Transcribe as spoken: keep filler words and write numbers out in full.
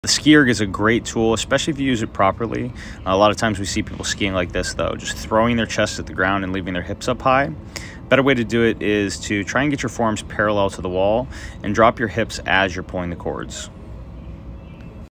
The SkiErg is a great tool, especially if you use it properly. A lot of times we see people skiing like this though, just throwing their chest at the ground and leaving their hips up high. Better way to do it is to try and get your forearms parallel to the wall and drop your hips as you're pulling the cords.